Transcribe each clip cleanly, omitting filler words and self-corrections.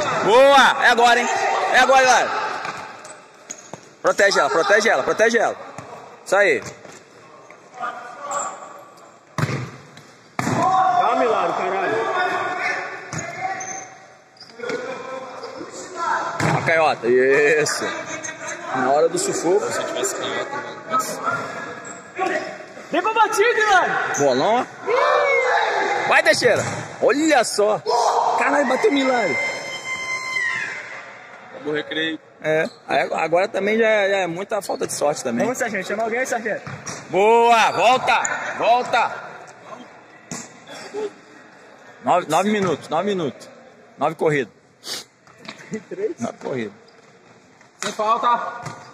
Boa! É agora, hein? É agora, galera. Protege ela, protege ela, protege ela. Isso aí. Calma, Milagre, caralho. A canhota, isso. Na hora do sufoco. Se eu tivesse canhota, mano. Nossa. Vem pra batida, Milagre. Bolão, ó. Vai, Teixeira. Olha só. Caralho, bateu milagre. Acabou o recreio. É. Agora também já é muita falta de sorte também. Vamos, sargento. Chama alguém, sargento. Boa, volta. Volta. 9 minutos, 9 minutos. 9 corridas. 9 corridas. Sem falta.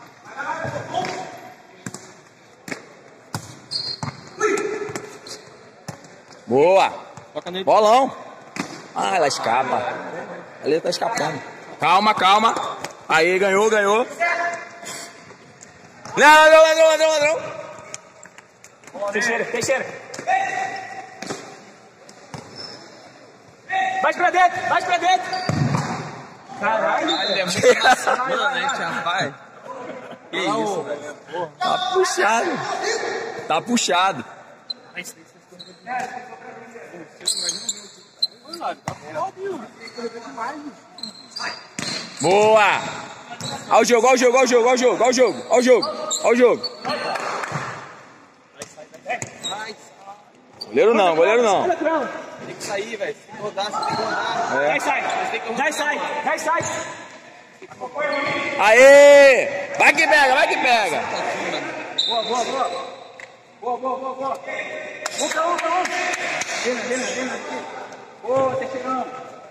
Boa. Toca nele. Bolão. Ah, ela escapa. Ali tá escapando. Calma, calma. Aí, ganhou, ganhou. Ladrão. Teixeira, Teixeira. Vai pra dentro, vai pra dentro. Caralho. Ele é muito engraçado, mano, hein, rapaz. Que isso, velho. Tá puxado. Tá puxado. Boa! Olha o jogo, olha o jogo, olha o jogo, olha o jogo, olha o jogo, olha o jogo, olha o jogo. Goleiro não, goleiro não. Tem que sair, velho. Tem que rodar, você tem que rodar. É. Vai, sai. Vai, sai. Aê! Vai que pega, vai que pega. Boa. Um. Vem. Boa, tá chegando.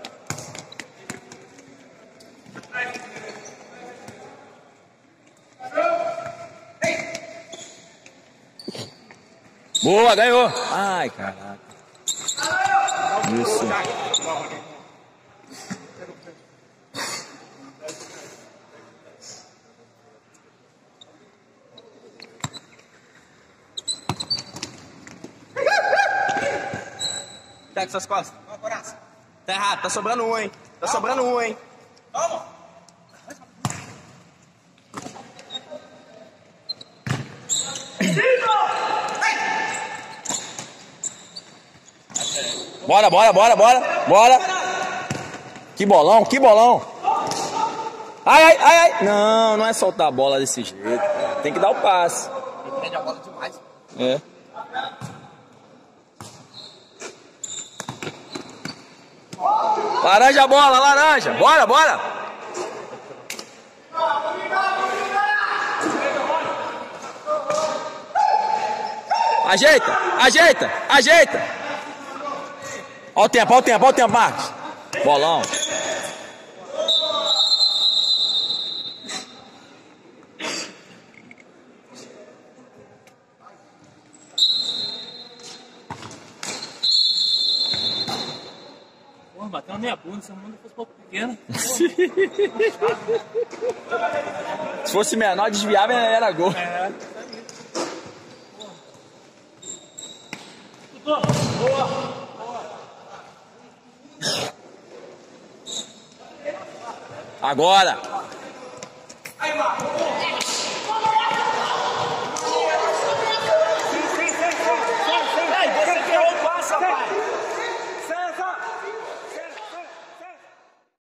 Boa, ganhou. Ai, caraca. Isso. Pega suas costas. Tá errado, tá sobrando um, hein? Tá sobrando um, hein? Bora. Que bolão, que bolão. Ai. Não é soltar a bola desse jeito. Tem que dar o passe. Ele prende a bola demais. É. Laranja a bola, laranja. Bora. Ajeita. Olha o tempo, Marcos. Bolão. Porra, bateu na minha bunda, se a bunda fosse um pouco pequena. Se fosse menor, desviava era gol. Boa. Agora. Aí, Marcos.